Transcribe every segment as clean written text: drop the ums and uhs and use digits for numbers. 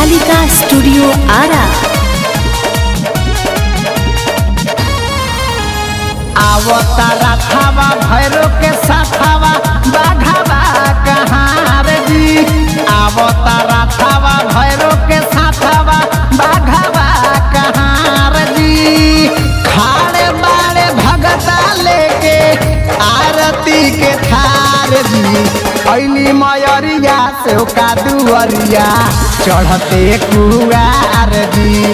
Kalika studio Ara. आवतारा थावा भैरो के साथावा बाघावा कहाँ रे जी। आवतारा थावा भैरो के साथावा बाघावा कहाँ रे जी। खाड़े बाड़े भगता लेके आरती के थार जी। ऐली मयरिया से का दुअरिया चढ़ते कुआर जी।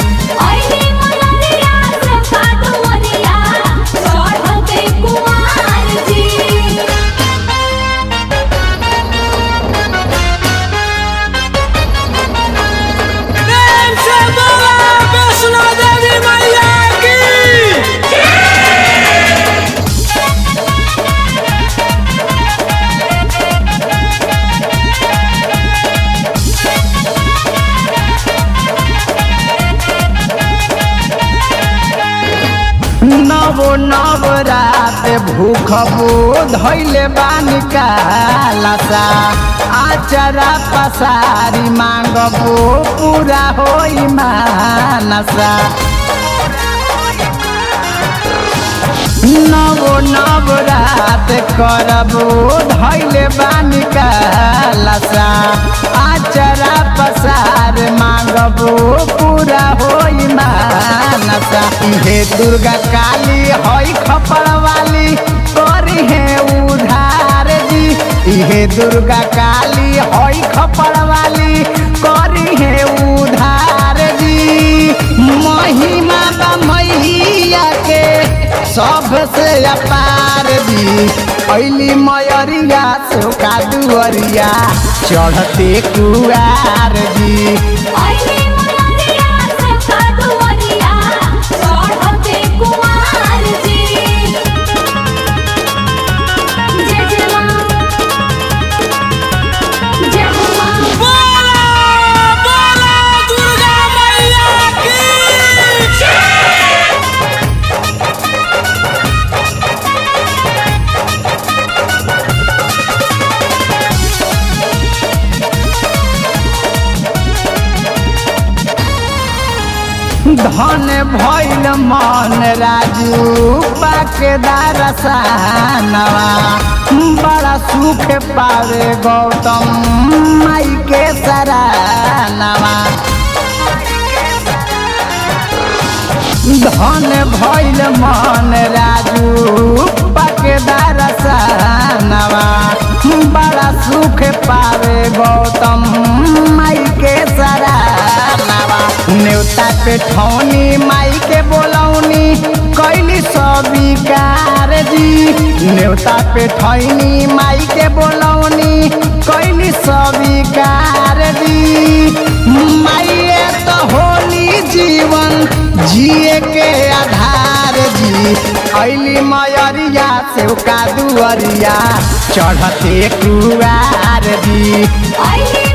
नवो नवरात भूखबो धैले बानी कालासा। आचरा पसारी मांगबो पूरा होई मानसा। नवो नवरात करबो धैले बानी कालासा। आचरा पसार मांगबो पूरा होई मानसा। हे दुर्गा काली हई खपड़ वाली करी है उधार जी। हे दुर्गा काली हई खपड़ वाली करी है उधार जी। महिमा बा मैया के सबसे अपार जी। ऐली मयरिया से का दुअरिया चढ़ते कुआर जी। धन भैल मन राजू पाकेदार सानवा। बड़ा सुख पावे गौतम माई के सरानवा। धन भैल मन राजू पाकेदार सानवा। बड़ा सुख पावे गौतम माई के सरानवा। न्योता पे ठौनी माई के बोलौनी कैली स्वीकार जी। न्योता पे ठौनी माई के बोलौनी कैली स्वीकार जी। माई तो होली जीवन जिए के आधार जी। ऐली मयरिया से का दुअरिया चढ़ते कुआर जी।